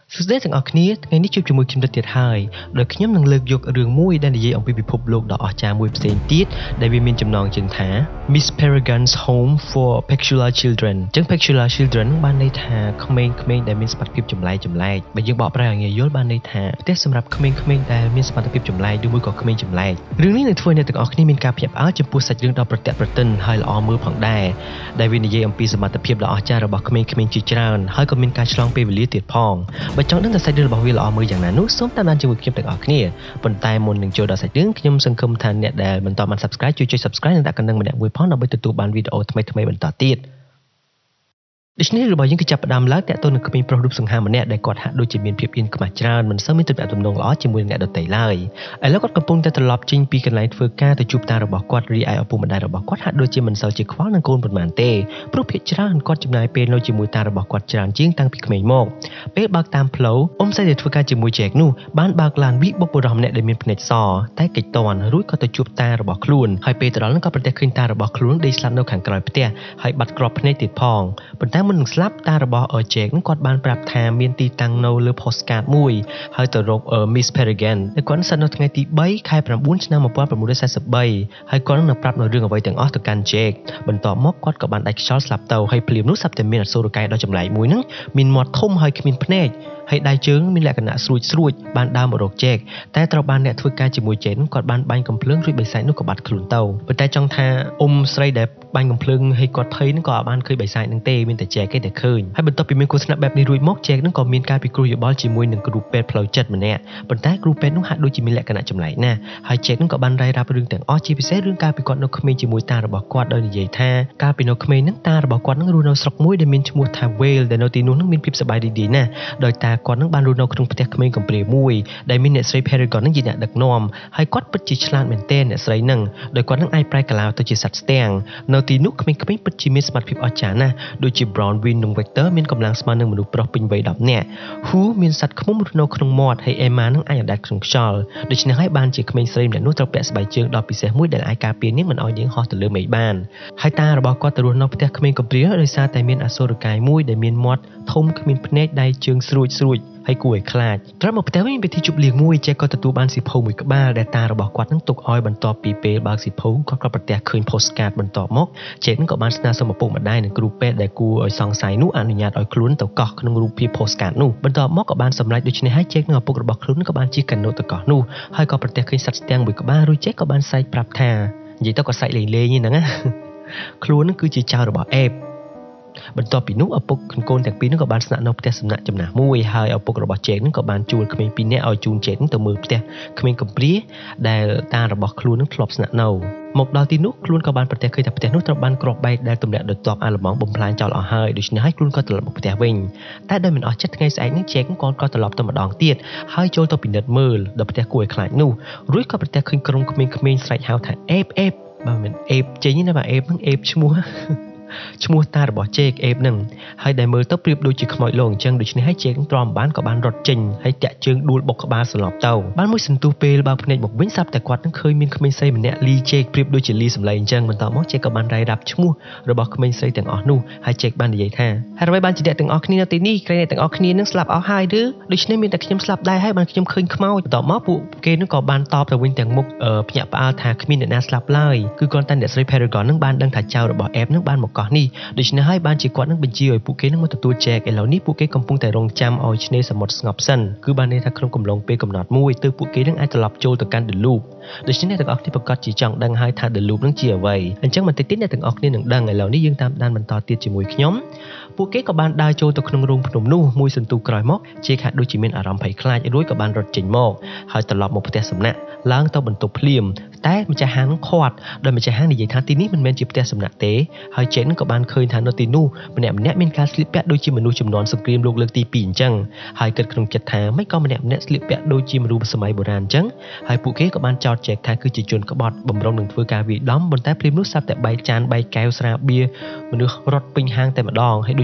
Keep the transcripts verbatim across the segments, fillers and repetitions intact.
สุดท้ายทั้งออกนี้ไงนี่ชุบจมูกชิมตัดเตียดหายโดยขย้ำนังเลือกยกเรื่องมุ้ยได้ในเยี่ยมไปพิภพโลกดอกอจามวยเซนติดได้วิมินจำนองจึงถา Miss Peregrine's Home for Peculiar Children จึง Peculiar Children บ้านในถาเขมรเขมรได้มีสปัตพิบจำไลจำไลไปยังบอกไปอย่างเงี้ยยศบ้านในถาแต่สำหรับเขมรเขมรได้มีสปัตพิบจำไลดูมือกับเขมรจำไลเรื่องนี้ในถ้วยในทั้งออกนี้มีการเพียบอ้าวจำปูสัตว์เรื่องดอกประเตะประเตินให้ละอมือผ่องได้ได้วินิเยี่ยมปีสมัติเพียบละอจาระบอกเขมรเขมรจีจราให้ก็มีการฉลองเปวิลิติดพองไปจังตั้งแต่ใส่เดือนบอกวิละอมืออย่างนั้นนู้ส้มตามนั้นจะวิ่งเข้มแต่ออกนี้บนใต้มนหนึ่งโจดใส่เรื่องขยมสังคมทันเนี่ยได้บรรทอนมัน subscribe ช่วย subscribe ตั้งแต่กันนึงมันเนี่ยวิ่งพร้อมเราไปตัวบานวิดีโอทำไมทำไมบรรทอนติดดิฉันรู้บอกยังกิจประดามแล้วแต่ตัวหนึ่งก็มีประดุษสังหารมันเนี่ยได้กอดหักโดยจีมีนเพียบอินกับมาจรามันซ้ำมีตัวแบบตำนงล้อจีมือเนี่ยโดนไต่ไล่ไอ้แล้วก็กระปุกแต่ตลอดจริงปีกันไหลเฟอร์ก้าแต่จูบตาเราบอกกอดรีไอเอาปูมันได้เราบอกกอดหักโดยจีมันเสาจีคว้านังโกนบนมันเต้เพราะเพียจรามันกอดจีนายเป็นเราจีมือตาเราบอกกอดจราจิ้งตั้งปีกไม่มอกเป๊ะบากตามเพลาอมใส่เด็ดเฟอร์ก้าจีมือแจกนู่บ้านบากลานวิบบุรอมเนี่ยได้มีเพนซอใต้กิจตอนรู้ก็ตัวจูบตาเราบอกคลุนให้เป๊ะตลอดนั้นก็ประเดี๋ยวขึ้นตาเราบอกคลุนได้สลับโนขังกลอยเตี้ยให้บัดกรอบเพนติดพองบนใต้มันสลับตาเราบอกเออเจกนั่งกอดบานปรับแทนเมียนตีตังโนหรือโพสการ์ดมุยให้ตัวรบเออมิสเพเรแกนในก่อนสันนิษฐานไงตีใบใครปรับบุญชนะมาป้อนประมุขได้ใส่สบใบให้ก่อนนั่งปรับในเรื่องเอาไว้แต่งอ้อต่อการเจกบรรทอมอกกอดกับบานไอชอลสลับเตาให้เปลี่ยนนุสับแต่เมียนโซโลไกโดยจำไหลมุยนั่งมินมอดทุ่มให้ขมินพเนจให้ได้เชิงมีแหลกหนาสรุยสรุยบานดาวมรกเจกแต่ตราบานเนี่ยทุกการจิมวยเจนกอดบานใบกำเพลิงรุยใบใส่นุกบัดขลุ่นเตาเป็นแต่จังท่าอมไซเดบใบกำเพลิงให้กอดเทยนั่งกอดบานเคยใบใส่นั่งเตมีแต่เจกแค่แต่เคยให้บรรทอปีมีโฆษณาแบบในรุยมอกเจกนั่งกอดมีการไปกรูยบอลจิมวยหนึ่งกรูเป็ดเพลย์จัดมันเนี่ยบนใต้กรูเป็ดนุ่งหัดโดยจิมีแหลกหนาจำไหลน่ะให้เจกนั่งกอดบานไรรับเรื่องแต่งอ้อจีพิเศษเรื่องการไปกอดนกขมิ้นจิมวยตาระบอกกอดโดยใหญ่ท่าการไปนกขมิ้นนั่งตาระบอกกอดนั่งรูนเอาสกมวยได้มีชมวทาเวลแต่นตีนุ่งนั่งมีพิบสบายดีๆน่ะโดยตากอดนั่งบานรูนเอาคงประเทศเขมรกับเปรียมุยได้มีเนสไรเพเรกอนนั่งยืนดักนอมให้กอดปัจจิชลานเมนเต้เนสไรนั่งโดยกอดนั่งไอปลายกล่าวตัวจิตสัตว์แสดงนตีนุกเขมรเขมรปัจจิมีสมาร์ทพิบอาจารย์นะโดยจิบรอนวินนุ่งเวกเตอร์มีกำลังสมาร์ทหนึ่งมนุษย์ปลอกปิงใบดำเนี่ยหูมีสัตว์ขมุมรูนเอาคงมอดให้เอมานั่งไอดักคงชอลโดยชนะให้บานจิเขมรสไรเนี่ยนุ่งตระเปะสบายเชิงดอกปีเสมุยได้ไอการเปลี่ยนนี่มันเอาอย่างฮอตเลือไม่บานให้ตาระบอกกอดตะรุนเอาประเทศเขมรกับเปรียโดยซาแต่มีนอโซรกายมุยได้มีนมอดทมเขมรพเนจได้เชิงสรุยสรุยให้กล้วยคลาดตราบแต่ว่ามีไปที่จุบเลี้ยงมุ้ยแจก็ตะตูบานสีโพมุยกับบ้าแต่ตาเราบอกกวาดนั่งตกอ้อยบรรทอปีเปบางสีโพก็กระประเดี๋ยวคืนโพสการ์ดบรรทอมกเจนก็บานสนาสมบูรณ์มาได้ในกรุ๊ปเป็ดแต่กูอ้อยซองสายนู้อนุญาตอ้อยคลุ้นตะกอกขนมรูปพีโพสการ์ดนู้บรรทอมกกับบานสำไรโดยชนิดให้เจนั่งเอาปกระบอกคลุ้นกับบานจีกันโนตะกอกนู้ให้ก็ประเดี๋ยวคืนสัตว์แตงมุยกับบ้ารู้เจกับบานใส่ปรับแทนยิ่งต้องก็ใส่เลยเลยนี่นะคลุ้นนั่นคือจีเจ้าเราบอกเอฟบรรทอปีนุเอาปกคนโกนแต่ปีนึกกับบานสนะนกแต่สนะจำหนามุ้ยให้เอาปกระบอกเจนึกกับบานจูนขมิ้นปีนี้เอาจูนเจนึกตัวมือแต่ขมิ้นกับปรีได้ตาระบอกครูนึกคลอบสนะเนาหมกดาวตีนุคลุ้นกับบานประเทศเคยแต่ประเทศนุตรบานกรอบใบได้ตุ่มแดดโดยตอบอาลมองบ่มพลานจอลเอาให้โดยชนะให้คลุ้นก็ตลอดประเทศวิ่งแต่โดยมันออกจัดไงใส่นึกเจนึกก่อนก็ตลอดตัวมาดองเตี้ยให้โจตัวปีนเดือดมือโดยประเทศกล้วยคลายนู่รู้ก็ประเทศเคยกรงขมิ้นขมิ้นใส่หาวถ่ายเอฟเอฟบางเหมือนเอฟเจนี่นะบางเอฟทั้งเอฟชั่วชมัวตาระบอกเจกเอฟหนึ่งให้ได้มือต้องเปรียบโดยจิขโมยลงจังโดยชนิดให้เจกตรอมบ้านกับบ้านรถจริงให้จะเชิงดูบกกับบานสลับเต้าบ้านมุสินตูเปลบางพเนจบอกเว้นซับแต่กวาดนั่งเคยมีขมิ้นใส่เหมือนเนี่ยลีเจกเปรียบโดยจิลีสำไรจังมันต่อมอเจกกับบ้านไรดับชมัวระบอกขมิ้นใส่แต่งออกนู่ให้เจกบ้านใหญ่แท้ให้เราไปบ้านจีเด็ดแต่งออกนี่นาตีนี่ใครแต่งออกนี่นั่งสลับเอาให้ดื้อโดยชนิดมีแต่ขมิ้นสลับได้ให้บ้านขมิ้นเคยขโมยต่อมอปุเกนึกกับบ้านตอบแต่วินแต่งมุกเอ่อพญาปลาทาขมิ้นเนี่ยน่าสลับไล่คือก่อนตันเด็ดใส่เพเรกอนนั่งบ้านดังถ่ายเจ้าระบอกเอฟนั่งบ้านหมกก่อนนี่โดยชนิดให้บ้านจีกวาดนั่งเป็นจีโอยปูเกนั่งมาตัวแจกไอ้เหล่านี้ปูเกกำปุงแต่รงจำเอาชนิดสมดสงบสั้นคือบ้านในทางคลองกำลงเปกำหนดมุ้ยตัวปูเกนั่งไอตลับโจต่อการเดินลูกโดยชนิดแต่ออกที่ประกอบจีจังดังให้ทางเดินลูกนั่งเจียไว้อันจังมันติดติดในถึงออกนี่หนึ่งดังไอ้เหล่านี้ยังตามด้านมันต่อเตี้ยจีมวยขย่มปูเกกับบ้านได้โจตัวขนมรุงขนมนู่มุ้ยสันตูกรอยมอกเจขาดโดยจีเมนอารมณ์ไผ่คลายรุ่ยกับบ้านรถจินมอกให้ตลับหมกประเทศสำนักล้างตัวบรรทุกเพลียมแต่มันจะหางคอดโดยมันจะหางในใหญ่ทางตีนี้มันเป็นจีประเทศสำนักเตะให้เจนกับบ้านเคยทางนตินูมันเนี่ยมันเนี่ยเป็นการสลิปแปะโดยจีมนูจำนวนสกรีมลูกเลือกตีปีนจังให้เกิดขนมจัดทางไม่ก็มันเนี่ยมันเนี่ยสลิปแปะโดยจีมนูสมัยโบราณจังให้ปูเกกับบ้านจอดแจกทางคือจีจนกบอดบ่มรองหนึ่งធ្វើការវិដំប៉ុន្តែព្រីមនោះសាប់តែបែកចានបែកកែវស្រាបៀរមនុស្សរត់ពេញហាងតែម្ដងហើយដូច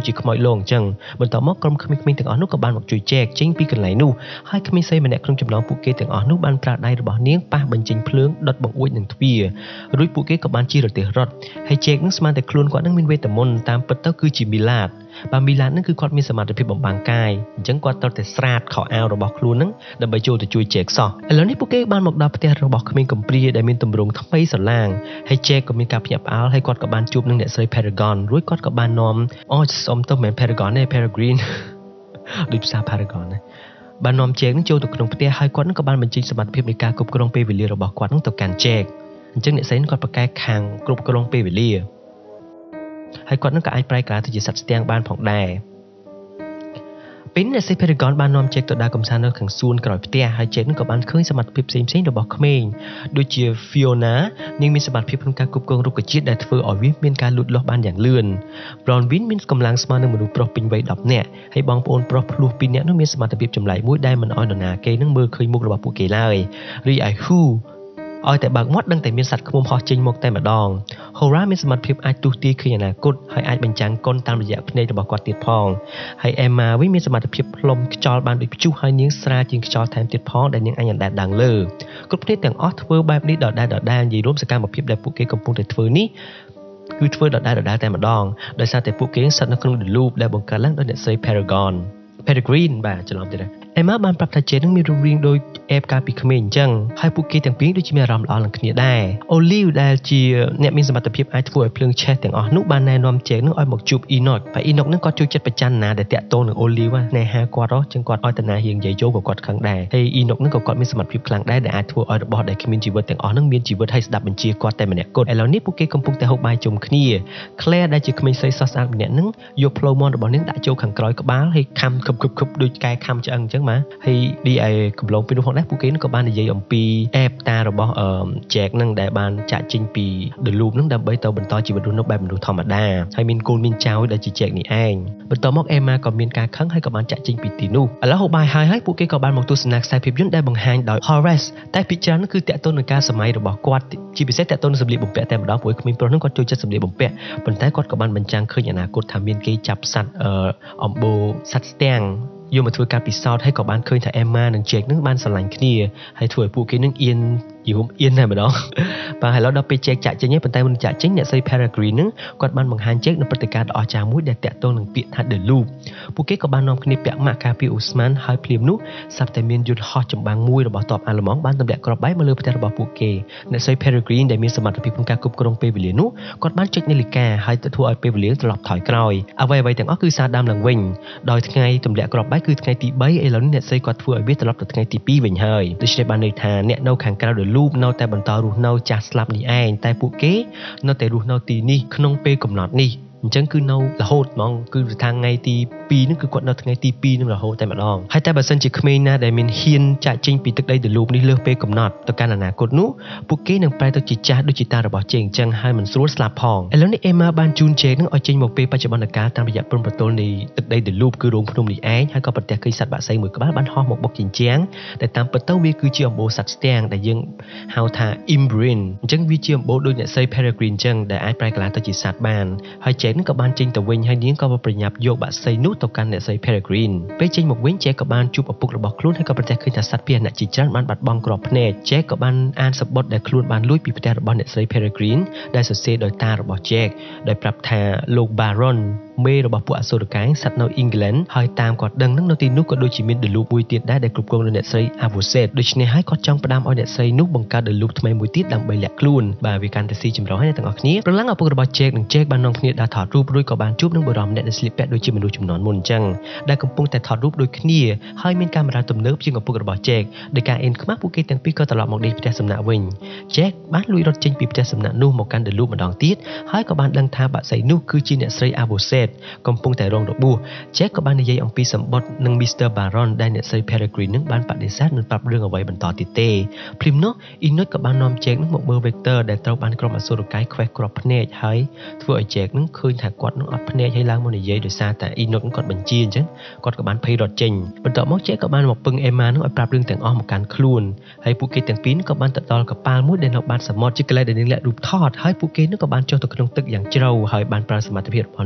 ជាខ្មោចលងអញ្ចឹងបន្ទាប់មកក្រុមក្មេងៗទាំងអស់នោះក៏បានមកជួយចែកចេញពីកន្លែងនោះហើយក្មេងស្រីម្នាក់ក្នុងចំណោមពួកគេទាំងអស់នោះបានប្រើដៃរបស់នាងប៉ះបញ្ចេញភ្លើងដុតបង្អួចនឹងទ្វាររួចពួកគេក៏បានជិះរទេះរត់ហើយចែកនឹងស្មានតែខ្លួនគាត់នឹងមានវេទមន្តតាមពិតទៅគឺជាមីឡាតបាទមីឡាតនឹងគឺគាត់មានសមត្ថភាពបំបាំងកាយអញ្ចឹងគាត់ត្រូវតែស្រាតខោអាវរបស់ខ្លួននឹងដើម្បីចូលទៅជួយចែកសោះឥឡូវនេះពួកគេបានមកដល់ផ្ទះរបស់ក្មេងកំព្រាដែលមានទម្រង់ថ្មីស្រឡាងហើយចែកក៏មានការភ្ញាក់ផ្អើលហើយគាត់ក៏បានជួបនឹងអ្នកស្រី Peregrine រួចគាត់ក៏បាននាំអូសុំទៅមិន Peregrine ទេ Peregrine ដូចភាសា Peregrine ណាបាននាំចែកនឹងចូលទៅក្នុងផ្ទះហើយគាត់នឹងក៏បានបញ្ចេញសមត្ថភាពនៃការគ្រប់គ្រងពេលវេលារបស់គាត់នឹងទៅកាន់ចែកអញ្ចឹងអ្នកស្រីគាត់ប្រកែកខាងគ្រប់គ្រងពេលវេលាហើយគាត់នឹងក៏អាចប្រែក្លាយទៅជាសត្វស្ទាំងបានផងដែរពេលនេះអ្នកស្រី Peregrine បាននាំចែកទៅដើរកម្សាន្តនៅខាងសួនក្រោយផ្ទះហើយចែកនឹងក៏បានឃើញសមត្ថភាពផ្សេងៗរបស់ក្មេងដូចជា Fiona នាងមានសមត្ថភាពក្នុងការគ្រប់គ្រងរុក្ខជាតិដែលធ្វើឲ្យវាមានការលូតលាស់បានយ៉ាងលឿន Bronwyn មានកម្លាំងស្មើនឹងមនុស្សប្រុសពេញវ័យដប់នាក់ហើយបងប្អូនប្រុសភ្លោះពីរនាក់នោះមានសមត្ថភាពចម្លែកមួយដែលមិនអោយនរណាគេនឹងមើលឃើញមុខរបស់ពួកគេឡើយរីឯ Whoឲ្យតែបើកមាត់ដឹងតែមានសត្វឃ្មុំហោះចេញមកតែម្ដង Hora មានសមត្ថភាពអាចទស្សន៍ទាយឃើញអនាគតហើយអាចបញ្ចាំងកុនតាមរយៈភ្នែករបស់គាត់ទៀតផងហើយ Emma វិញមានសមត្ថភាពផ្លុំខ្យល់បានដូចព្យុះហើយនាងស្រាលជាងខ្យល់ថែមទៀតផងដែលនាងអាចអណ្ដែតឡើងលើគ្រប់គ្នាទាំងអស់ធ្វើបែបនេះដដែលដដែលនិយាយរួមសកម្មភាពដែលពួកគេកំពុងតែធ្វើនេះគឺធ្វើដដែលដដែលតែម្ដងដោយសារតែពួកគេស្ថិតនៅក្នុង The Loop ដែលបង្កើតឡើងដោយអ្នកស្រី Peregrine Peregrine បាទច្រឡំទៀតណា Emma បានប្រាប់ថាចេនឹងមានរូបរាងដូចអេបកាលពីក្មេងអញ្ចឹងហើយពួកគេទាំងពីរដូចជាមានអារម្មណ៍ល្អនឹងគ្នាដែរ Olive ដែលជាអ្នកមានសមត្ថភាពអាចធ្វើឲ្យភ្លើងឆេះទាំងអស់នោះបានណែនាំចេនឹងឲ្យមកជួប Enoch ហើយ Enoch នឹងគាត់ជួយចិត្តប្រច័ណ្ឌណាដែលតាក់ទងនឹង Olive ណែហាគាត់ហ៎ចឹងគាត់ឲ្យតាណារៀងនិយាយចូលក៏គាត់ខឹងដែរហើយ Enoch នឹងក៏គាត់មានសមត្ថភាពខ្លាំងដែរដែលអាចធ្វើឲ្យរបស់ដែលគ្មានជីវិតទាំងអស់នឹងមានជីវិតហើយស្ដាប់បញ្ជាគាត់តែម្នាក់គត់ឥឡូវនេះពួកគេកំពុងតែហូបបាយជុំគ្នា Claire ដែលជាក្មេងស្រីសស្អាតម្នាក់នឹងយកផ្លូវមន់របស់នាងដាក់ចូលខាងក្រោយក្បាលហើយខំខឹបខឹបខឹបដូចកែខំឆ្អឹងអញ្ចឹងបាទហើយឌីឯកំឡុងពេលនោះផងដែរពួកគេក៏បាននិយាយអំពីអេបតារបស់អឺ Jack នឹងដែលបានចាក់ចេញពី The Loop នឹងដើម្បីទៅបន្តជីវិតរស់នៅបែបមនុស្សធម្មតាហើយមានកូនមានចៅដែលជា Jack នេះឯងបន្ទាប់មក Emma ក៏មានការខឹងហើយក៏បានចាក់ចេញពីទីនោះឥឡូវហូបបាយហើយហើយពួកគេក៏បានមកទស្សនាខ្សែភាពយន្តដែលបង្ហាញដោយ Horace តែពិចារណាគឺតាក់ទងនឹងការសម័យរបស់គាត់ជាពិសេសតាក់ទងនឹងសម្លៀកបំពាក់តែម្ដងព្រោះក្មេងប្រុសនឹងគាត់ចូលចិត្តសម្លៀកបំពាក់ប៉ុន្តែគាត់ក៏បានបញ្ចាំងឃើញអនាគតថាមានគេចាប់សត្វអឺអំបូរសត្វស្ទាំងយកមកធ្វើការពិសោធន៍ហើយក៏បានឃើញថា Emma និង Jack នឹងបានស្រឡាញ់គ្នាហើយធ្វើឲ្យពួកគេនឹងអៀនយូរអៀនតែម្ដងបាទហើយដល់ពេល Jack ចាក់ចេញហើយប៉ុន្តែមុនចាក់ចេញអ្នកស្រី Peregrine នឹងគាត់បានបង្ហាញ Jack នៅព្រឹត្តិការណ៍ដ៏អស្ចារ្យមួយដែលតាក់ទងនឹងពាក្យថា The Loop ពួកគេក៏បាននាំគ្នាពាក់ម៉ាក់ការពារអូស្មန်ហើយភ្លាមនោះស្រាប់តែមានយន្តហោះចម្បាំងមួយរបស់ទ័ពអាល្លឺម៉ង់បានទម្លាក់គ្រាប់បែកមកលើផ្ទះរបស់ពួកគេអ្នកស្រី Peregrine ដែលមានសមត្ថភាពក្នុងការគ្រប់គ្រងពេលវេលានោះគាត់បានចុចនាឡិកាហើយទៅធ្វើឲ្យពេលវេលាត្រឡប់ថយក្រោយអ្វីៗទាំងអស់គឺសារដើមឡើងវិញដោយថ្ងៃទម្លាក់គ្រាប់បែកគឺថ្ងៃទីបីឥឡូវនេះអ្នកស្រីគាត់ធ្វើឲ្យវាត្រឡប់ទៅថ្ងៃទីពីរវិញហើយដូច្នេះបានន័យថាអ្នកនៅខាងក្រៅ The Loop នៅតែបន្តរស់នៅចាស់ស្លាប់នេះឯងតែពួកគេនៅតែរស់នៅទីនេះក្នុងពេលកំណត់នេះអញ្ចឹងគឺនៅរហូតហ្មងគឺថាថ្ងៃទីពីរហ្នឹងគឺគាត់នៅថ្ងៃទីពីរហ្នឹងរហូតតែម្ដងហើយតែបើសិនជាក្មេងណាដែលមានហ៊ានចាក់ចេញពីទឹកដី The Loop នេះលើសពេលកំណត់ទៅកាន់អនាគតនោះពួកគេនឹងប្រែទៅជាចាស់ដូចជាតារបស់ជេងអញ្ចឹងហើយមិនស្រួលស្លាប់ផងឥឡូវនេះ Emma បានជូនជេងនឹងឲ្យចេញមកពេលបច្ចុប្បន្នកាលតាមរយៈព្រំប្រទល់នៃទឹកដី The Loop គឺរោងភ្នំនេះឯងហើយក៏ប្រទះឃើញសត្វបក្សីមួយក្បាលបានហោះមកបុកជញ្ជាំងតែតាមពិតទៅវាគឺជាអំបូរសត្វស្ទាំងដែលយើងហៅថា Imbrine អញ្ចឹងវាជាអំបូរដូចអ្នកស្រី Peregrine អញ្ចឹងដែលអាចប្រែក្លាយទៅជាសត្វបានហើយជេងនឹងក៏បានចេញទៅហើយនាងក៏ប្រញាប់យកបក្សីនោះទៅកាន់អ្នកស្រី Peregrine ពេលចេញមកវិញ Jack ក៏បានជួបឪពុករបស់ខ្លួនហើយក៏ប្រទះឃើញថាសត្វពាហនៈជាច្រើនបានបាត់បង់គ្រាប់ភ្នែក Jack ក៏បានអានសបុតដែលខ្លួនបានលួចពីផ្ទះរបស់អ្នកស្រី Peregrine ដែលសរសេរដោយតារបស់ Jack ដែលប្រាប់ថាលោក Baron មេរបស់ពួកអសុរកាយស្ថិតនៅអ៊ីងក្លែនហើយតាមគាត់ដឹងនឹងនៅទីនោះក៏ដូចជាមាន The Loop មួយទៀតដែរដែលគ្រប់គ្រងដោយអ្នកស្រី Avoset ដូច្នេះហើយគាត់ចង់ផ្ដាំឲ្យអ្នកស្រីនោះបង្កើត The Loop ថ្មីមួយទៀតដើម្បីលាក់ខ្លួនបាទវាកាន់តែស៊ីចម្រុះហើយអ្នកទាំងអស់គ្នាប្រឡងឪពុករបស់ Jack និង Jack បាននាំគ្នាដើរថតរូបរួចក៏បានជួបនឹងបុរសម្នាក់ដែលស្លៀកពាក់ដូចជាមនុស្សជំនាន់មុនអញ្ចឹងដែលកំពុងតែថតរូបដូចគ្នាហើយមានកាមេរ៉ាទំនើបជាងឪពុករបស់ Jack ដោយការអៀនខ្មាស់ពួកគេទាំងពីរក៏ត្រឡប់មកដេកផ្ទះសំណាក់វិញ Jack បានលួចរត់ចេញពីផ្ទះសំណាក់នោះមកកាន់ The Loop ម្ដងទៀតហើយក៏បានដឹងថាបក្សីនោះគឺជាអ្នកស្រី Avoset កំពុងតែរងរបួស Jack ក៏បាននិយាយអំពីសម្បត្តិនឹង Mister Baron ដែលអ្នកស្រី Peregrine នឹងបានបដិសេធមិនប្រាប់រឿងអ្វីបន្តទៀតទេភ្លាមនោះ Enoch ក៏បាននាំ Jack នឹងមកមើល Vector ដែលត្រូវបានក្រុមអសុរកាយខ្វេះគ្រាប់ភ្នែកហើយធ្វើឲ្យ Jack នឹងឃើញថាគាត់នឹងអត់ភ្នែកហើយឡើងមកនិយាយដោយសារតែ Enoch គាត់បញ្ជាអញ្ចឹងគាត់ក៏បានភ័យរត់ចេញបន្ទាប់មក Jack ក៏បានមកពឹង Emma នឹងឲ្យប្រាប់រឿងទាំងអស់មកកាន់ខ្លួនហើយពួកគេទាំងពីរក៏បានទៅដល់កប៉ាល់មួយដែលនៅបាតសមុទ្រជាកន្លែងដែលនាងលាក់រូបថតហើយពួកគេនឹងក៏បានចុះទៅក្នុងទឹកយ៉ាងជ្រៅហើយបានប្រើសមត្ថភាពរបស់នាងធ្វើឲ្យ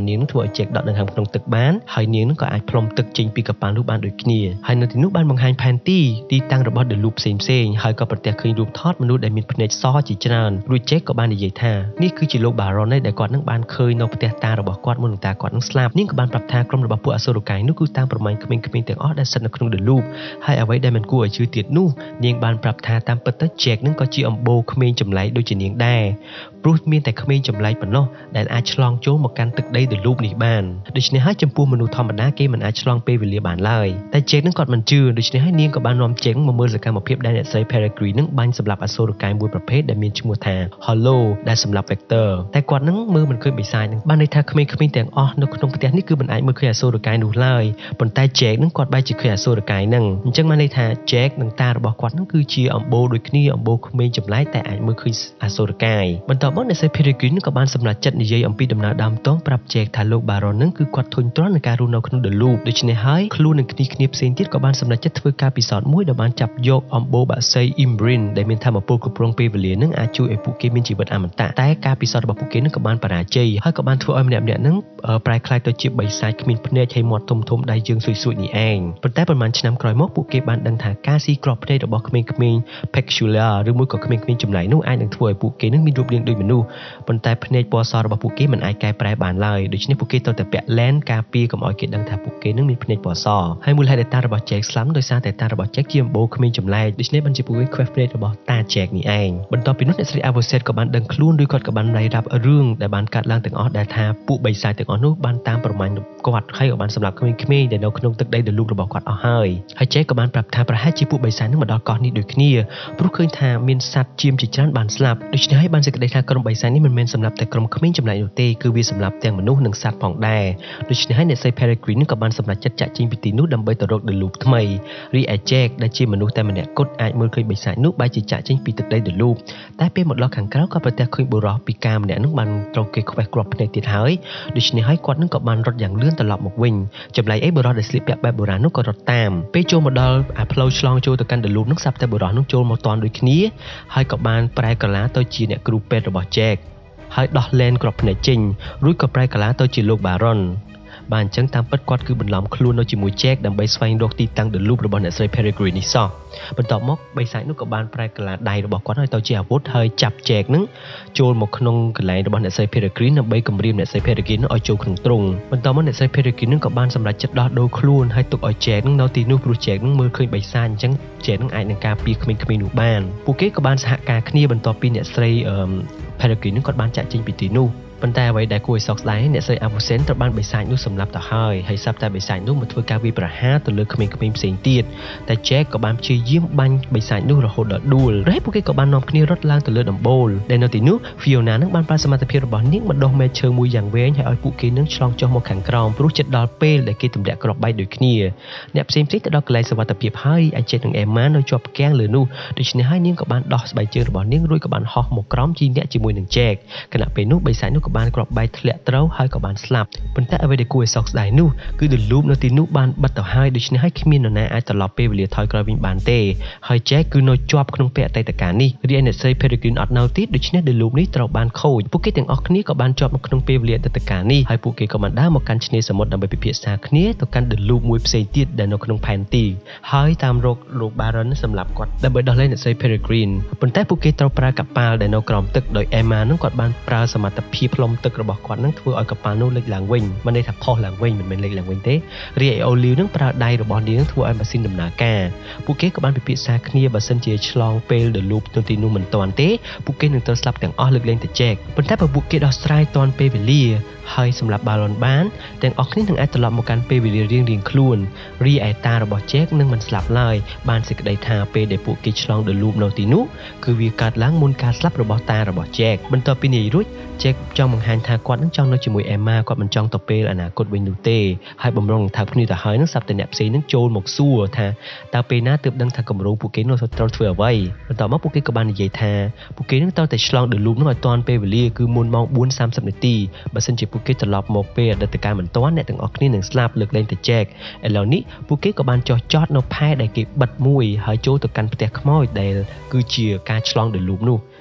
ឲ្យជែកដកនៅខាងក្នុងទឹកបានហើយនាងនឹងក៏អាចផ្លុំទឹកចេញពីកប៉ាល់នោះបានដូចគ្នាហើយនៅទីនោះបានបង្ហាញផែនទីទីតាំងរបស់ The Loop ផ្សេងផ្សេងហើយក៏ប្រទះឃើញរូបថតមនុស្សដែលមានភ្នែកសជាច្រើនរួចជែកក៏បាននិយាយថានេះគឺជាលោក Baron ដែលគាត់នឹងបានឃើញនៅផ្ទះតារបស់គាត់មុននឹងតាគាត់នឹងស្លាប់នាងក៏បានប្រាប់ថាក្រុមរបស់ពួកអសុរកាយនោះគឺតាមប្រមាញ់ក្មេងៗទាំងអស់ដែលស្ថិតនៅក្នុង The Loop ហើយអ្វីដែលមិនគួរឲ្យជឿទៀតនោះនាងបានប្រាប់ថាតាមពិតទៅជែកនឹងក៏ជាអំបូរក្មេងចម្លែកដូចជានាងដែរព្រោះមានតែក្មេងចម្លែកប៉ុណ្ណោះដែលអាចឆ្លងចូលមកកាន់ទឹកដី The Loop នេះបានដូច្នេះហើយចំពោះមនុស្សធម្មតាគេមិនអាចឆ្លងពេលវេលាបានឡើយតែជែកនឹងគាត់មិនជឿដូច្នេះហើយនាងក៏បាននាំជែកមកមើលសកម្មភាពដែលអ្នកស្រី Peregrine នឹងបាញ់សម្លាប់អសុរកាយមួយប្រភេទដែលមានឈ្មោះថា Hollow ដែលសម្លាប់ Vector តែគាត់នឹងមើលមិនឃើញបិសាចនឹងបានន័យថាក្មេងៗទាំងអស់នៅក្នុងផ្ទះនេះគឺមិនអាចមើលឃើញអសុរកាយនោះឡើយប៉ុន្តែជែកនឹងគាត់បែរជាឃើញអសុរកាយនឹងអញ្ចឹងបានន័យថាជែកនិងតារបស់គាត់នឹងគឺជាអំបូរដូចគ្នាអំបូរក្មេងចម្លែកតែអាចមើលឃើញអសុរកាយបន្តមកអ្នកស្រី Peregrine ក៏បានសម្រេចចិត្តនិយាយអំពីដំណើរដើមតងប្រាប់ជែកថាលោក Baron នឹងគឺគាត់ធុញទ្រាន់នឹងការរស់នៅក្នុង The Loop ដូច្នេះហើយខ្លួននឹងគ្នាគ្នាផ្សេងទៀតក៏បានសម្រេចចិត្តធ្វើការពិសោធន៍មួយដែលបានចាប់យកអំបូរបាក់សី Imbrin ដែលមានថាមពលគ្រប់គ្រងពេលវេលានឹងអាចជួយឲ្យពួកគេមានជីវិតអមតៈតែការពិសោធន៍របស់ពួកគេនឹងក៏បានបរាជ័យហើយក៏បានធ្វើឲ្យម្នាក់ៗនឹងប្រែក្លាយទៅជាបិសាចគ្មានភ្នែកហើយមាត់ធំធំដៃយើងស៊ុយស៊ុយនេះឯងប៉ុន្តែប្រហែលឆ្នាំក្រោយមកពួកគេបានដឹងថាការស៊ីក្របភ្នែករបស់ក្មេងៗ peculiar ឬមួយក៏ក្មេងៗចម្លែកនោះអាចនឹងធ្វើឲ្យពួកគេនឹងមានរូបរាងដូចមនុស្សប៉ុន្តែភ្នែកពណ៌សរបស់ពួកគេមិនអាចកែប្រែបានឡើយដូច្នេះពួកគេត្រូវតែពាក់លែនការពារកុំឲ្យគេដឹងថាពួកគេនឹងមានភ្នែកពណ៌សហើយមូលហេតុដែលតារបស់ Jack ស្លាប់ដោយសារតែតារបស់ Jack ជាអំបូរក្មេងចម្លែកដូច្នេះបានជាពួកគេខ្វះភ្នែករបស់តា Jack នេះឯងបន្ទាប់ពីនោះអ្នកស្រី Avoset ក៏បានដឹងខ្លួនឬគាត់ក៏បានរាយរាប់រឿងដែលបានកាត់ឡើងទាំងអស់ដែលថាពួកបិសាចទាំងអស់នោះបានតាមប្រមាញ់គាត់ហើយក៏បានសម្លាប់ក្មេងៗដែលនៅក្នុងទឹកដី The Loop របស់គាត់អស់ហើយហើយ Jack ក៏បានប្រាប់ថាប្រហែលជាពួកបិសាចនឹងមកដល់កោះនេះដូចគ្នាព្រោះឃើញថាមានសត្វជាមជាច្រើនបានស្លាប់ដូច្នេះហើយបានសេចក្តីថាក្រុមបិសាចនេះមិនមែនសម្លាប់តែក្រុមក្មេងចម្លែកនោះទេគឺវាសម្លាប់ទាំងមនុស្សនិងសត្វផងដែរដូច្នេះហើយអ្នកស្រី Peregrine ក៏បានសម្រេចចិត្តចាក់ចេញពីទីនោះដើម្បីទៅរក The Loop ថ្មីរីឯ Jack ដែលជាមនុស្សតែម្នាក់គត់អាចមើលឃើញបិសាចនោះបែរជាចាក់ចេញពីទឹកដី The Loop តែពេលមកដល់ខាងក្រៅក៏ប្រទះឃើញបុរសពីការម្នាក់នោះបានត្រូវគេខ្វះគ្រាប់ភ្នែកទៀតហើយដូច្នេះហើយគាត់នឹងក៏បានរត់យ៉ាងលឿនត្រឡប់មកវិញចម្លែកអីបុរសដែលស្លៀកពាក់បែបបុរាណនោះក៏រត់តាមពេលចូលមកដល់អាផ្លូវឆ្លងចូលទៅកាន់ The Loop នោះស្រាប់តែបុរសនោះចូលមកតាន់ដូចគ្នាហើយក៏បានប្រែកាឡាទៅជាអ្នកគ្រូពេទ្យរបស់ Jack ហើយដោះលែនគ្រាប់ភ្នែកចេញរួចក៏ប្រែកាឡាទៅជាលោក Baron បានអញ្ចឹងតាមពិតគាត់គឺបន្លំខ្លួននៅជាមួយ Jack ដើម្បីស្វែងរកទីតាំង The Loop របស់អ្នកស្រី Peregrine នេះសោះបន្ទាប់មកបិសាចនោះក៏បានប្រែកាឡាដៃរបស់គាត់ឲ្យទៅជាអាវុធហើយចាប់ Jack នឹងចូលមកក្នុងកន្លែងរបស់អ្នកស្រី Peregrine ដើម្បីគំរាមអ្នកស្រី Peregrine ឲ្យចូលក្នុងទ្រុងបន្ទាប់មកអ្នកស្រី Peregrine នឹងក៏បានសម្រេចចិត្តដោះដូរខ្លួនហើយទុកឲ្យ Jack នឹងនៅទីនោះព្រោះ Jack នឹងមើលឃើញបិសាចអញ្ចឹង Jack នឹងអាចនឹងការពារក្មេងៗនោះបានពួកគេក៏បានសហការគ្នាបន្ទាប់ពីអ្នកស្រី Peregrine នឹងគាត់បានចាក់ចេញពីទីនោះប៉ុន្តែអ្វីដែលគួរឲ្យសោកស្ដាយអ្នកស្រី Avoset ត្រូវបានបិសាចនោះសម្លាប់ទៅហើយហើយស្រាប់តែបិសាចនោះមកធ្វើការវាយប្រហារទៅលើក្មេងៗផ្សេងទៀតតែ Jack ក៏បានព្យាយាមបាញ់បិសាចនោះរហូតដល់ដួលហើយពួកគេក៏បាននាំគ្នារត់ឡើងទៅលើដំបូលដែលនៅទីនោះ Fiona នឹងបានប្រើសមត្ថភាពរបស់នាងបណ្ដុះមែកឈើមួយយ៉ាងវែងហើយឲ្យពួកគេនឹងឆ្លងចុះមកខាងក្រោមព្រោះជិតដល់ពេលដែលគេទម្លាក់គ្រាប់បែកដូចគ្នាអ្នកផ្សេងៗទៅដល់កន្លែងសុវត្ថិភាពហើយឯ Jack និង Emma នៅជាប់ផ្គាំងលើនោះដូច្នេះហើយនាងក៏បានដោះស្បែកជើងរបស់នាងរួចក៏បានហោះមកក្រោមជិះអ្នកជាមួយនឹង Jack ខណៈពេលនោះបិសាចនោះក៏បានគ្រាប់បែកធ្លាក់ត្រូវហើយក៏បានស្លាប់ប៉ុន្តែអ្វីដែលគួរឲ្យសោកស្ដាយនោះគឺ The Loop នៅទីនោះបានបិទទៅហើយដូច្នេះហើយគ្មាននរណាអាចត្រឡប់ពេលវេលាថយក្រោយវិញបានទេហើយ Jack គឺនៅជាប់ក្នុងពេលអតីតកាលនេះរីឯអ្នកស្រី Peregrine អត់នៅទៀតដូច្នេះ The Loop នេះត្រូវបានខូចពួកគេទាំងអស់គ្នាក៏បានជាប់នៅក្នុងពេលវេលាអតីតកាលនេះហើយពួកគេក៏បានដើរមកកាន់ឆ្នេរសមុទ្រដើម្បីពិភាក្សាគ្នាទៅកាន់ The Loop មួយផ្សេងទៀតដែលនៅក្នុងផែនទីហើយតាមរកលោក Baron សម្រាប់គាត់ដើម្បីដោះលែងអ្នកស្រី Peregrine ប៉ុន្តែពួកគេត្រូវប្រើកប៉ាល់ដែលនៅក្រោមទឹកដោយ Emma នឹងគាត់បានប្រើសមត្ថភាពផ្លុំទឹករបស់គាត់នឹងធ្វើឲ្យកប៉ាល់នោះលេចឡើងវិញមិនន័យថាផុសឡើងវិញមិនមែនលេចឡើងវិញទេរីឯ Olive នឹងប្រើដៃរបស់នាងធ្វើឲ្យម៉ាស៊ីនដំណើរការពួកគេក៏បានពិភាក្សាគ្នាបើសិនជាឆ្លងពេល The Loop ទៅទីនោះមិនទាន់ទេពួកគេនឹងត្រូវស្លាប់ទាំងអស់លើកលែងតែ Jack ប៉ុន្តែបើពួកគេដោះស្រាយទាន់ពេលវេលាហើយសម្រាប់ Baron បានទាំងអស់គ្នានឹងអាចត្រឡប់មកកាន់ពេលវេលារៀងៗខ្លួនរីឯតារបស់ Jack នឹងមិនស្លាប់ឡើយបានសេចក្តីថាពេលដែលពួកគេឆ្លង The Loop នៅទីនោះគឺវាកើតឡើងមុនការស្លាប់របស់តារបស់ Jack បន្ទាប់ពីនិយាយរួច Jack ចង់បង្ហាញថាគាត់នឹងចង់នៅជាមួយ Emma គាត់មិនចង់ទៅពេលអនាគតវិញនោះទេហើយបំរុងថាគ្នាទៅហើយនឹងស្រាប់តែអ្នកផ្សេងនឹងចូលមកសួរថាតើពេលណាទើបដឹងថាគម្រោងពួកគេនោះត្រូវធ្វើអ្វីបន្ទាប់មកពួកគេក៏បាននិយាយថាពួកគេនឹងត្រូវតែឆ្លង The Loop នោះឲ្យទាន់ពេលវេលាគឺមុនម៉ោង បួនសាមសិប នាទីបើសិនជាពួកគេត្រឡប់មកពេលអតីតកាលមិនទាន់អ្នកទាំងអស់គ្នានឹងស្លាប់លើកលែងតែ Jack ឥឡូវនេះពួកគេក៏បានចោះចតនៅផែដែលគេបិទមួយហើយចូលទៅកាន់ផ្ទះខ្មោចដែលគឺជាការឆ្លង The Loop នោះ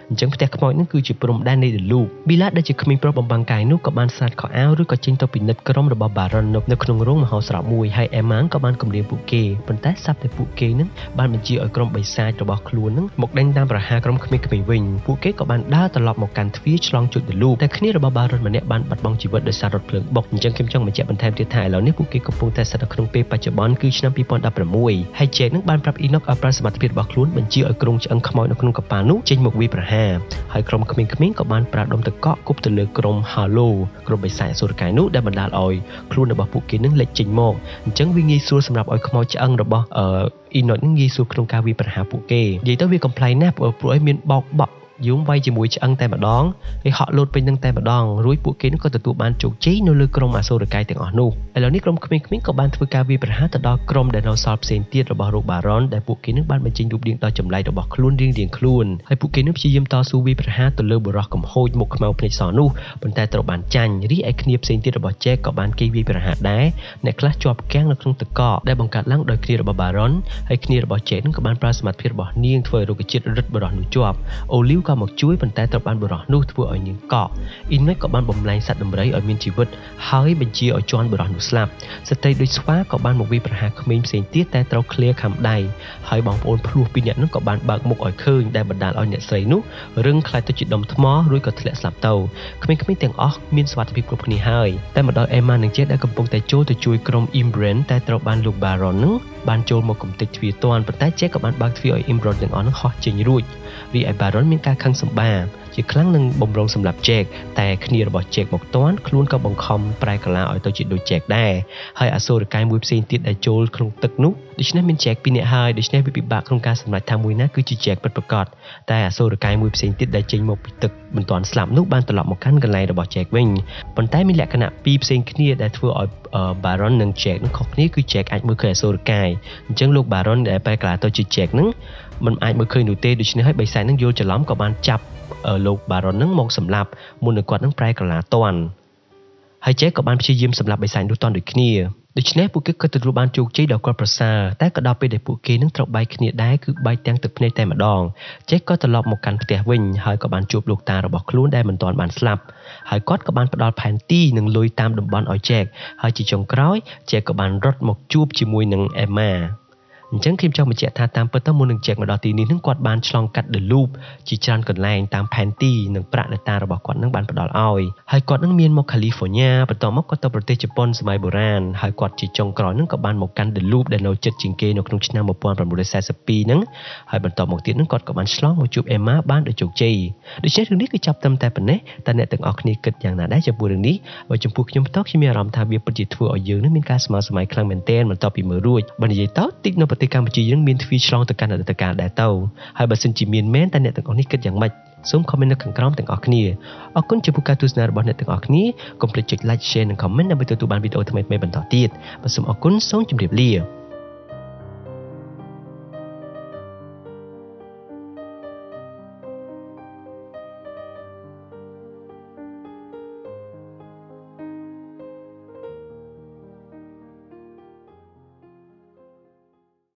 អញ្ចឹងផ្ទះខ្មោចនឹងគឺជាព្រំដែននៃដលូបប៊ីឡាដែលជាក្មេងប្រុសបំបាំងកាយនោះក៏បានស្រាតខោអាវឬក៏ចេញទៅពិនិត្យក្រុមរបស់បារ៉ុននៅក្នុងរោងមហោស្រពមួយហើយអេម៉ាក៏បានគំរាមពួកគេប៉ុន្តែសត្វតែពួកគេនឹងបានបញ្ជាឲ្យក្រុមបិសាចរបស់ខ្លួននឹងមកដេញតាមប្រហារក្រុមក្មេងៗវិញពួកគេក៏បានដើរត្រឡប់មកកាន់ទ្វារឆ្លងជោគដលូបតែគ្នារបស់បារ៉ុនម្នាក់បានបាត់បង់ជីវិតដោយសាររថភ្លើងបុកអញ្ចឹងខ្ញុំចង់បញ្ជាក់បន្ថែមទៀតថាឥឡូវនេះពួកគេកំពុងតែស្ថិតនៅក្នុងពេលបច្ចុប្បន្នគឺឆ្នាំពីរពាន់ដប់ប្រាំមួយហើយជែកនឹងបានប្រាប់អ៊ីណុកឲ្យប្រើសមត្ថភាពរបស់ខ្លួនបញ្ជាឲ្យក្រុមឆ្អឹងខ្មោចនៅក្នុងកប៉ាល់នោះចេញមកវាយប្រហារហើយក្រុមក្មេងៗក៏បានប្រើដុំទឹកកកគប់ទៅលើក្រុមហាឡូក្រុមបិសាចអសុរកាយនោះដែលបណ្ដាលឲ្យខ្លួនរបស់ពួកគេនឹងលេចចេញមកអញ្ចឹងវាងាយស្រួលសម្រាប់ឲ្យខ្មោចឆ្អឹងរបស់អឺអ៊ីណុកនឹងងាយស្រួលក្នុងការវាយប្រហារពួកគេនិយាយទៅវាកំ ប្លែង ណាស់ព្រោះឲ្យមានបោកបក់យំវាយជាមួយឆ្អឹងតែម្ដងហើយហក់លោតពេញនឹងតែម្ដងរួចពួកគេនឹងក៏ទទួលបានជោគជ័យនៅលើក្រុមអសុរកាយទាំងអស់នោះឥឡូវនេះក្រុមក្មេងៗក៏បានធ្វើការវាយប្រហារទៅដល់ក្រុមដែលនៅសល់ផ្សេងទៀតរបស់រោគបារ៉ុនដែលពួកគេនឹងបានបញ្ចេញរូបរាងដ៏ចម្លែករបស់ខ្លួនរៀងៗខ្លួនហើយពួកគេនឹងព្យាយាមតស៊ូវាយប្រហារទៅលើបុរសកំហូចមុខខ្មៅភ្នែកសនោះប៉ុន្តែត្រូវបានចាញ់រីឯគ្នាផ្សេងទៀតរបស់ជែកក៏បានគេវាយប្រហារដែរអ្នកខ្លះជាប់គាំងនៅក្នុងទឹកកកដែលបង្កើតឡើងដោយគ្នារបស់បារ៉ុនហើយគ្នារបស់ជែកនឹងក៏បានប្រើសមត្ថភាពរបស់នាងធ្វើឲ្យរុក្ខជាតិរឹតបុរសនោះជាប់អូលីវក៏មកជួយប៉ុន្តែត្រូវបានបុរសនោះធ្វើឲ្យនាងកកអ៊ីណិចក៏បានបំលែងសត្វដំរីឲ្យមានជីវិតហើយបញ្ជាឲ្យជន់បុរសនោះស្លាប់ស្ត្រីដូចស្វាក៏បានមកវាយប្រហារក្មេងផ្សេងទៀតតែត្រូវឃ្លាខំដៃហើយបងប្អូនភ្លោះពីរនាក់នោះក៏បានបើកមុខឲ្យឃើញដែលបណ្ដាលឲ្យអ្នកស្រីនោះរឹងខ្លាចទៅជាដុំថ្មរួចក៏ធ្លាក់ស្លាប់ទៅក្មេងៗទាំងអស់មានសុវត្ថិភាពគ្រប់គ្នាហើយតែមកដល់អេម៉ានិងជេដែលកំពុងតែចូលទៅជួយក្រុមអ៊ីមប្រេនតែត្រូវបានលោកបារ៉ុននោះបានចូលមកកំទេចទ្វារទាន់ប៉ុន្តែជេក៏បានបើកទ្វារឲ្យអ៊ីមប្រេនទាំងអស់នោះហោះចេញរួចរីឯបារ៉ុនមានការខឹងសម្បាជាខ្លាំងនឹងបំរុងសម្រាប់ជែកតែគ្នារបស់ជែកមកតាន់ខ្លួនក៏បង្ខំប្រែកាឡាឲ្យទៅជាដូចជែកដែរហើយអសូរកាយមួយផ្សេងទៀតដែលចូលក្នុងទឹកនោះដូច្នេះមានជែកពីរនាក់ហើយដូច្នេះវាពិបាកក្នុងការសម្រេចថាមួយណាគឺជាជែកពិតប្រាកដតែអសូរកាយមួយផ្សេងទៀតដែលចេញមកពីទឹកមិនទាន់ស្លាប់នោះបានត្រឡប់មកកាន់កន្លែងរបស់ជែកវិញប៉ុន្តែមានលក្ខណៈពីរផ្សេងគ្នាដែលធ្វើឲ្យបារ៉ុននិងជែកនោះខុសគ្នាគឺជែកអាចមើលឃើញអសូរកាយអញ្ចឹងលោកបារ៉ុនដែលប្រែកាឡាទៅជាជែកនឹងមិនអាចមើលឃើញនោះទេដូច្នេះហើយបិសាចនឹងយល់ច្រឡំក៏បានចាប់លោកបារ៉ុននឹងមកសម្លាប់មុននឹងគាត់នឹងប្រែកាឡាតាន់ហើយជែកក៏បានព្យាយាមសម្លាប់បិសាចនោះតាន់ដូចគ្នាដូច្នេះពួកគេក៏ទទួលបានជោគជ័យដ៏គាត់ប្រសើរតែក៏ដល់ពេលដែលពួកគេនឹងត្រូវបែកគ្នាដែរគឺបែកទាំងទឹកភ្នែកតែម្ដងជែកក៏ត្រឡប់មកកាន់ផ្ទះវិញហើយក៏បានជួបលោកតារបស់ខ្លួនដែលមិនទាន់បានស្លាប់ហើយគាត់ក៏បានផ្ដល់ផែនទីនិងលុយតាមតំបន់ឲ្យជែកហើយជាចុងក្រោយជែកក៏បានរត់មកជួបជាមួយនឹងអេម៉ាអញ្ចឹងខ្ញុំចង់បញ្ជាក់ថាតាមពិតទៅមុននឹងជែកមកដល់ទីនេះនឹងគាត់បានឆ្លងកាត់ដលូបជាច្រើនកន្លែងតាមផែនទីនិងប្រាក់ដែលតារបស់គាត់នឹងបានផ្ដល់ឲ្យហើយគាត់នឹងមានមកកាលីហ្វ័រញ៉ាបន្ទាប់មកគាត់ទៅប្រទេសជប៉ុនសម័យបុរាណហើយគាត់ជាចុងក្រោយនឹងក៏បានមកកាន់ដលូបដែលនៅជិតជាងគេនៅក្នុងឆ្នាំmột nghìn tám trăm bốn mươiពីរហ្នឹងហើយបន្ទាប់មកទៀតនឹងគាត់ក៏បានឆ្លងមកជួបអេម៉ាបានដោយជោគជ័យដូច្នេះរឿងនេះគឺចាប់ត្រឹមតែប៉ុណ្ណេះតែអ្នកទាំងអស់គ្នាគិតយ៉ាងណាដែរចំពោះរឿងនេះបើចំពោះខ្ញុំផ្ទាល់ខ្ញុំមានអារម្មណ៍ថាវាពិតជាធ្វើឲ្យយើងនឹងមានការស្មើសម័យខ្លាំងមែនទែនបន្ទាប់ពីមើលរួចបើនិយាយទៅតិចនៅប្រទេសកម្ពុជាយើងមានទ្វារឆ្លងទៅកាន់អតីតកាលដែរទៅហើយបើសិនជាមានមែនតែអ្នកទាំងអស់នេះគិតយ៉ាងម៉េចសូម comment នៅខាងក្រោមទាំងអស់គ្នាអរគុណចំពោះការទស្សនារបស់អ្នកទាំងអស់គ្នាកុំភ្លេចចុច like share និង comment ដើម្បីទទួលបានវីដេអូថ្មីៗបន្តទៀតបាទសូមអរគុណសូមជម្រាបលា